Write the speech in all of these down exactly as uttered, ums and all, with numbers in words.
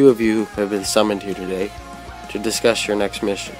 two of you have been summoned here today to discuss your next mission.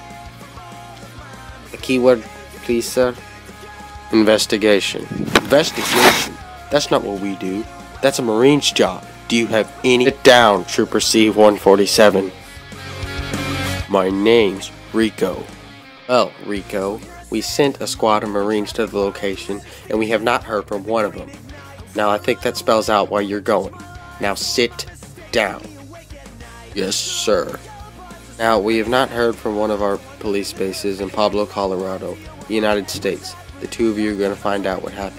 A keyword, please, sir? Investigation. Investigation? That's not what we do. That's a Marine's job. Do you have any... Sit down, Trooper C one forty-seven. My name's Rico. Well, Rico, we sent a squad of Marines to the location, and we have not heard from one of them. Now, I think that spells out where you're going. Now, sit down. Yes, sir. Now, we have not heard from one of our police bases in Pueblo, Colorado, the United States. The two of you are going to find out what happened.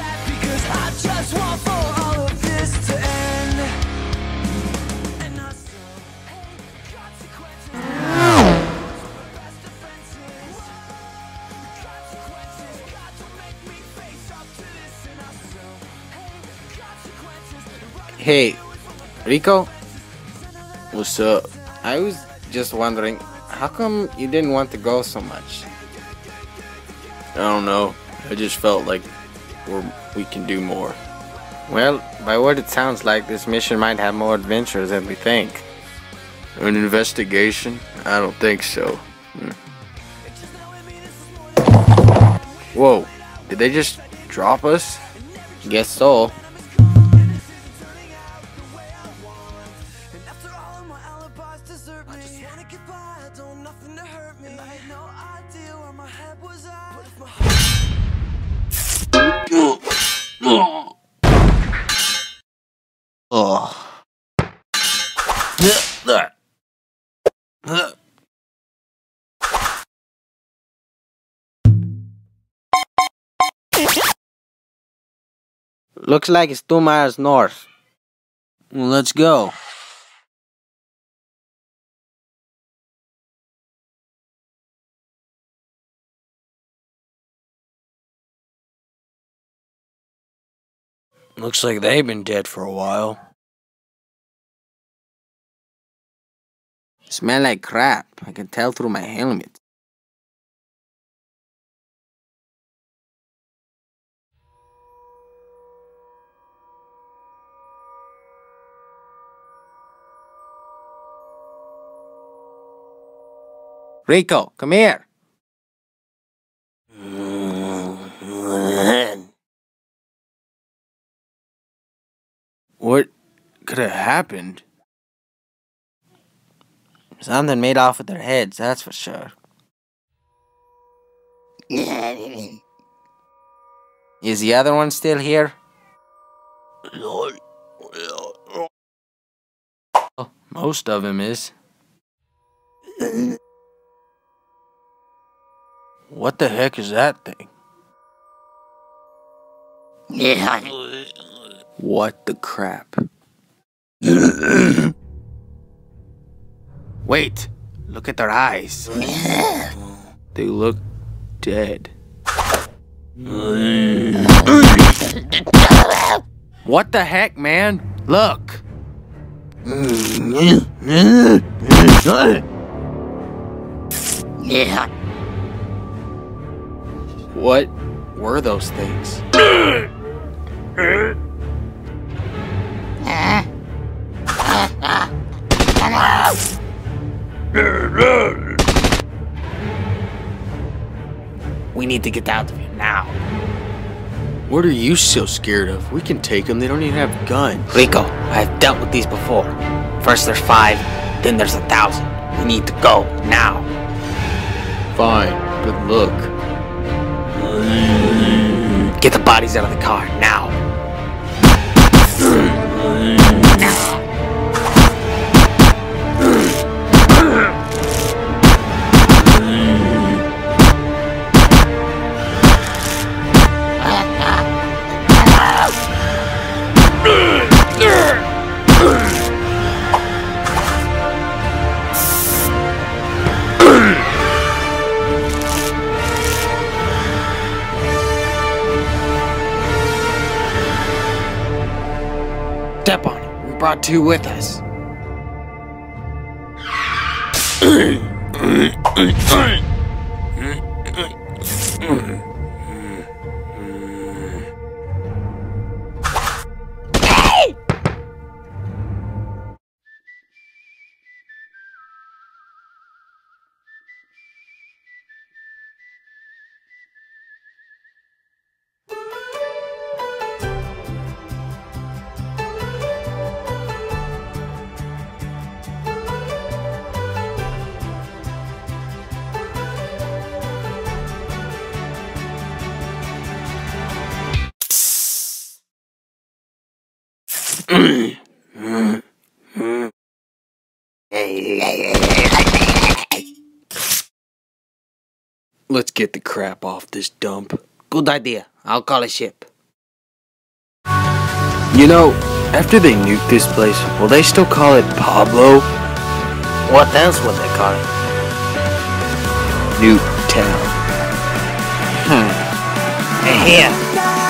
Hey, Rico? What's up? I was just wondering, how come you didn't want to go so much? I don't know. I just felt like we're, we can do more. Well, by what it sounds like, this mission might have more adventures than we think. An investigation? I don't think so. Hmm. Whoa, did they just drop us? Guess so. Oh. Looks like it's two miles north. Well, let's go. Looks like they've been dead for a while. Smell like crap. I can tell through my helmet. Rico, come here. What could have happened? Something made off with their heads, that's for sure. Is the other one still here? Oh, most of him is. What the heck is that thing? What the crap? Wait, look at their eyes. They look dead. What the heck, man? Look. What were those things? We need to get out of here now. What are you so scared of? We can take them. They don't even have guns. Rico, I've dealt with these before. First there's five, then there's a thousand. We need to go now. Fine, but look. Get the bodies out of the car now. Step on it. We brought two with us. Let's get the crap off this dump. Good idea. I'll call a ship. You know, after they nuke this place, will they still call it Pablo? What else would they call it? Nuke Town. Hmm. Hey, here.